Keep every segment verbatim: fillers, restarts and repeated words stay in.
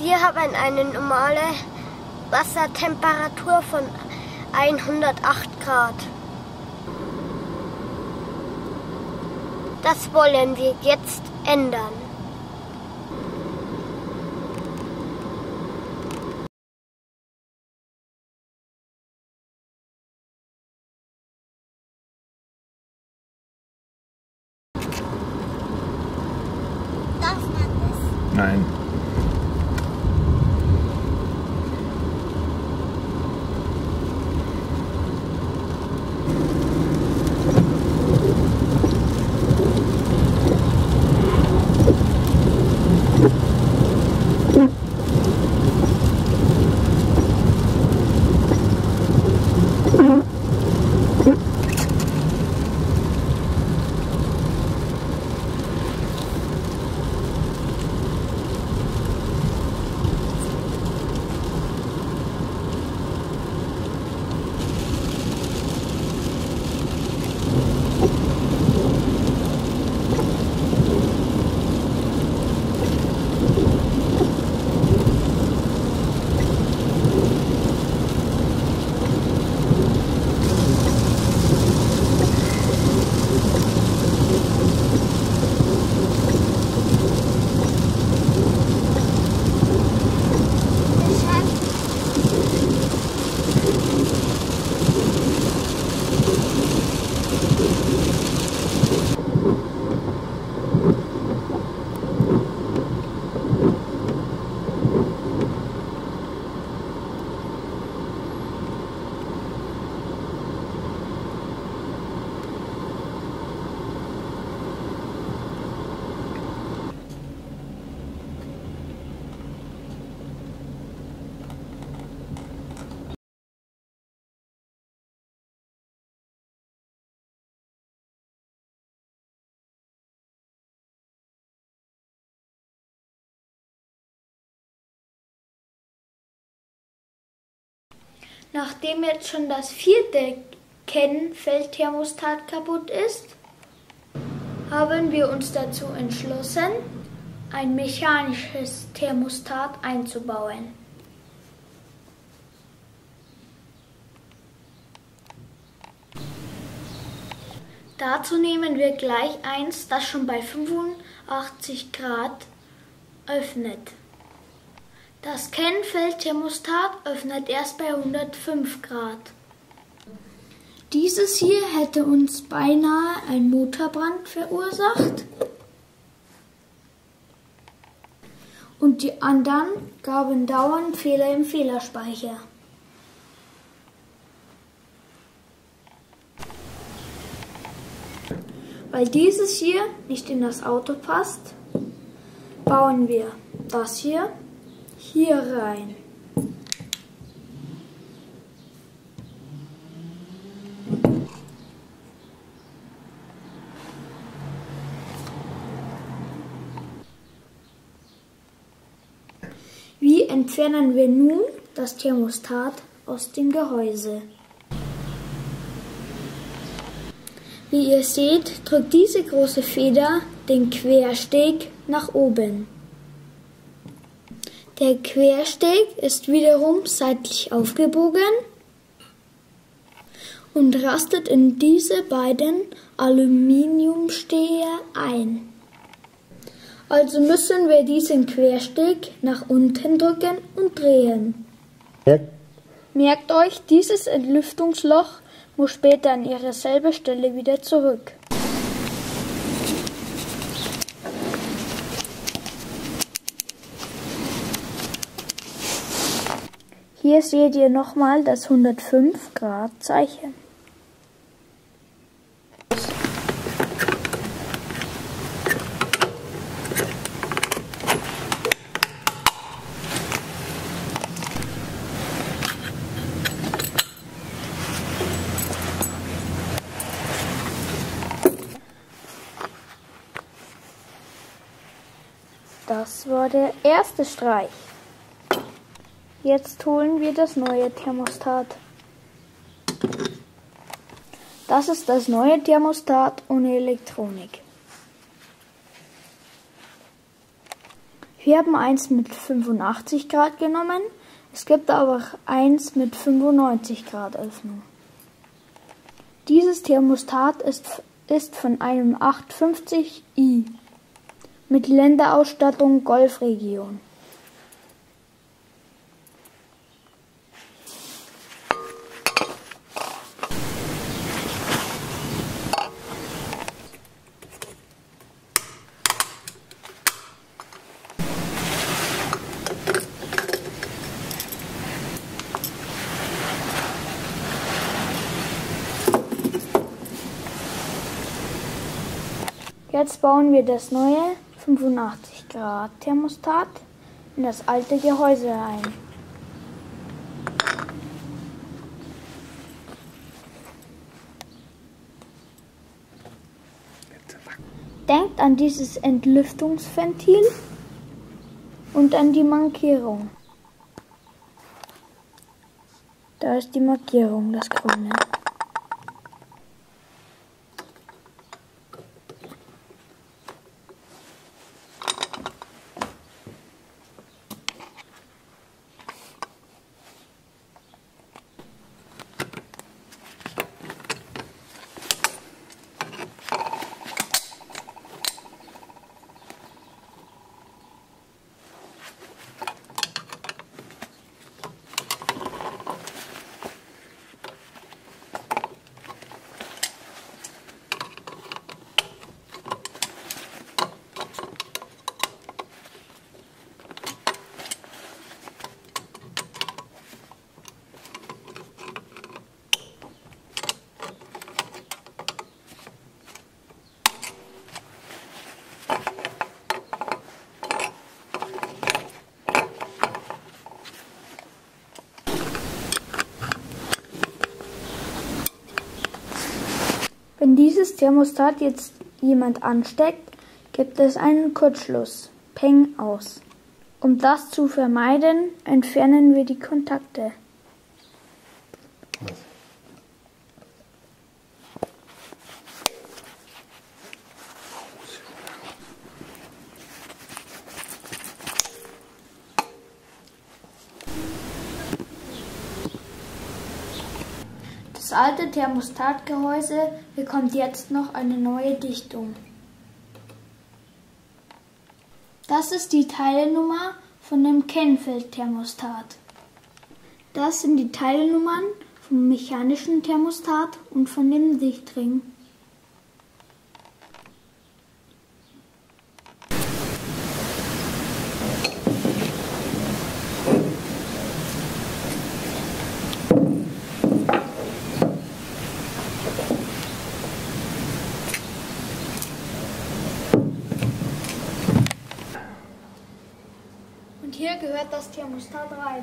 Wir haben eine normale Wassertemperatur von hundertacht Grad. Das wollen wir jetzt ändern. Darf man das? Nein. Nachdem jetzt schon das vierte Kennfeldthermostat kaputt ist, haben wir uns dazu entschlossen, ein mechanisches Thermostat einzubauen. Dazu nehmen wir gleich eins, das schon bei fünfundachtzig Grad öffnet. Das Kennfeldthermostat öffnet erst bei hundertfünf Grad. Dieses hier hätte uns beinahe einen Motorbrand verursacht. Und die anderen gaben dauernd Fehler im Fehlerspeicher. Weil dieses hier nicht in das Auto passt, bauen wir das hier hier rein. Wie entfernen wir nun das Thermostat aus dem Gehäuse? Wie ihr seht, drückt diese große Feder den Quersteg nach oben. Der Quersteg ist wiederum seitlich aufgebogen und rastet in diese beiden Aluminiumsteher ein. Also müssen wir diesen Quersteg nach unten drücken und drehen. Merkt euch, dieses Entlüftungsloch muss später an ihre selbe Stelle wieder zurück. Hier seht ihr nochmal das hundertfünf Grad Zeichen. Das war der erste Streich. Jetzt holen wir das neue Thermostat. Das ist das neue Thermostat ohne Elektronik. Wir haben eins mit fünfundachtzig Grad genommen. Es gibt aber auch eins mit fünfundneunzig Grad Öffnung. Dieses Thermostat ist, ist von einem acht fünfzig i mit Länderausstattung Golfregion. Jetzt bauen wir das neue fünfundachtzig Grad Thermostat in das alte Gehäuse ein. Denkt an dieses Entlüftungsventil und an die Markierung. Da ist die Markierung, das grüne. Wenn dieses Thermostat jetzt jemand ansteckt, gibt es einen Kurzschluss, Peng aus. Um das zu vermeiden, entfernen wir die Kontakte. Das alte Thermostatgehäuse bekommt jetzt noch eine neue Dichtung. Das ist die Teilnummer von dem Kennfeld-Thermostat. Das sind die Teilnummern vom mechanischen Thermostat und von dem Dichtring. Und hier gehört das Thermostat rein.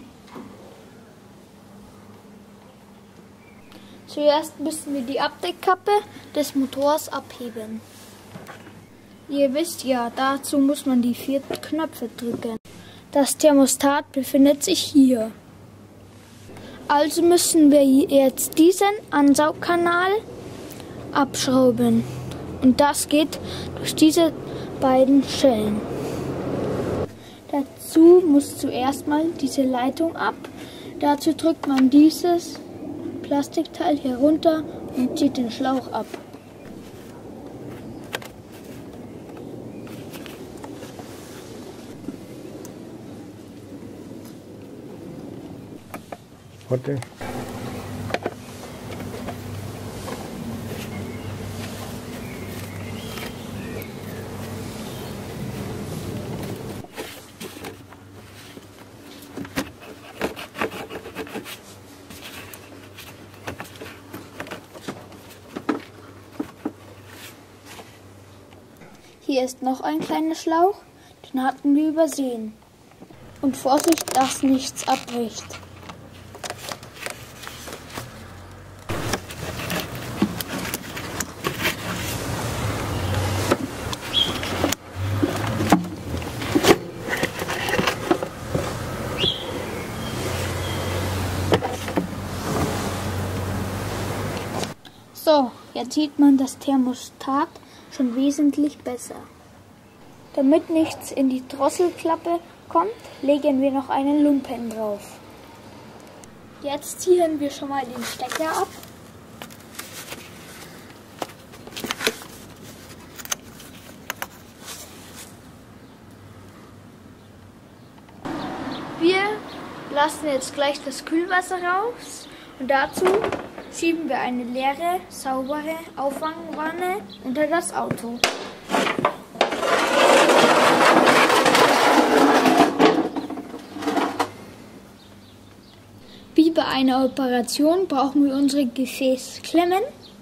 Zuerst müssen wir die Abdeckkappe des Motors abheben. Ihr wisst ja, dazu muss man die vier Knöpfe drücken. Das Thermostat befindet sich hier. Also müssen wir jetzt diesen Ansaugkanal abschrauben. Und das geht durch diese beiden Schellen. Dazu muss zuerst mal diese Leitung ab. Dazu drückt man dieses Plastikteil hier runter und zieht den Schlauch ab. Warte. Hier ist noch ein kleiner Schlauch, den hatten wir übersehen. Und Vorsicht, dass nichts abbricht. So, jetzt sieht man das Thermostat schon wesentlich besser. Damit nichts in die Drosselklappe kommt, legen wir noch einen Lumpen drauf. Jetzt ziehen wir schon mal den Stecker ab. Wir lassen jetzt gleich das Kühlwasser raus und dazu schieben wir eine leere, saubere Auffangwanne unter das Auto. Wie bei einer Operation brauchen wir unsere Gefäßklemmen.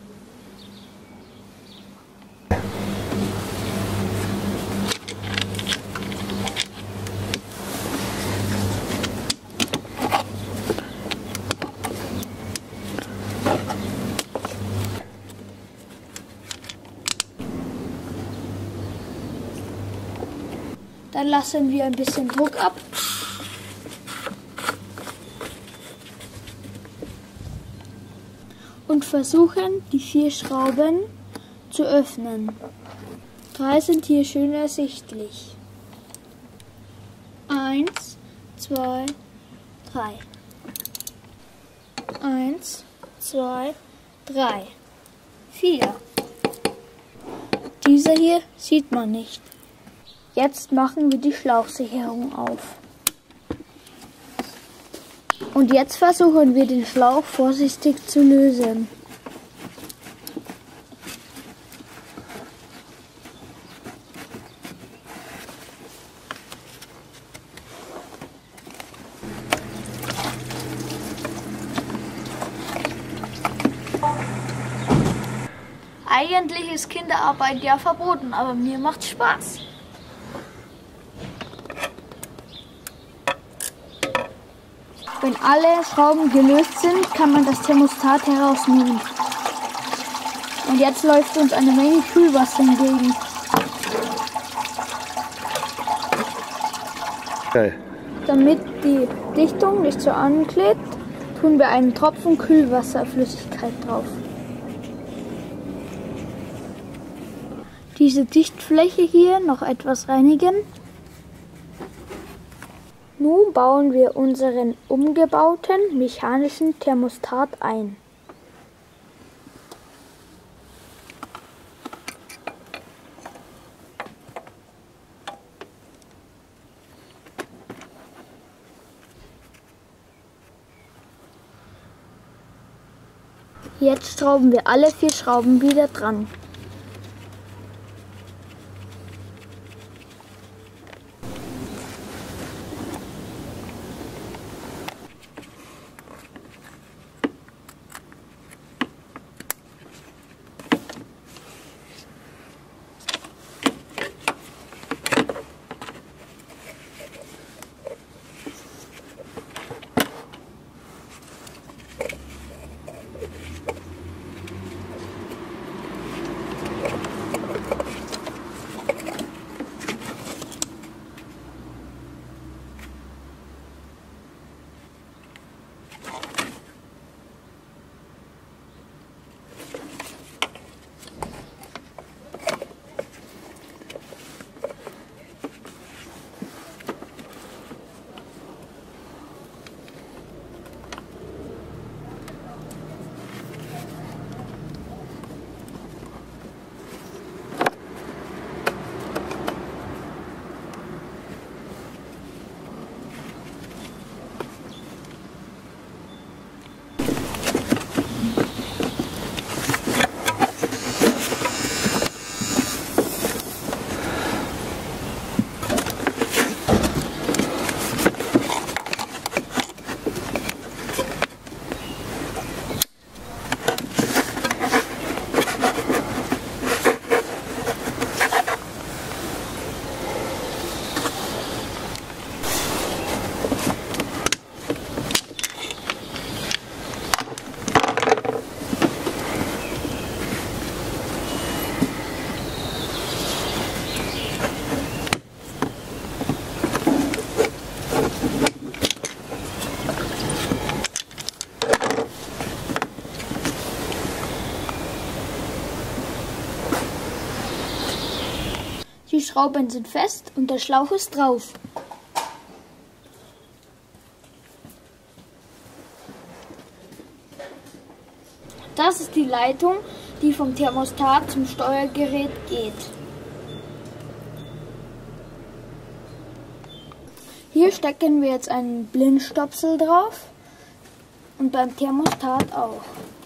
Dann lassen wir ein bisschen Druck ab. Und versuchen, die vier Schrauben zu öffnen. Drei sind hier schön ersichtlich. Eins, zwei, drei. Eins, zwei, drei. Vier. Diese hier sieht man nicht. Jetzt machen wir die Schlauchsicherung auf. Und jetzt versuchen wir den Schlauch vorsichtig zu lösen. Eigentlich ist Kinderarbeit ja verboten, aber mir macht's Spaß. Wenn alle Schrauben gelöst sind, kann man das Thermostat herausnehmen. Und jetzt läuft uns eine Menge Kühlwasser entgegen. Okay. Damit die Dichtung nicht so anklebt, tun wir einen Tropfen Kühlwasserflüssigkeit drauf. Diese Dichtfläche hier noch etwas reinigen. Nun bauen wir unseren umgebauten mechanischen Thermostat ein. Jetzt schrauben wir alle vier Schrauben wieder dran. Die Schrauben sind fest und der Schlauch ist drauf. Das ist die Leitung, die vom Thermostat zum Steuergerät geht. Hier stecken wir jetzt einen Blindstöpsel drauf und beim Thermostat auch.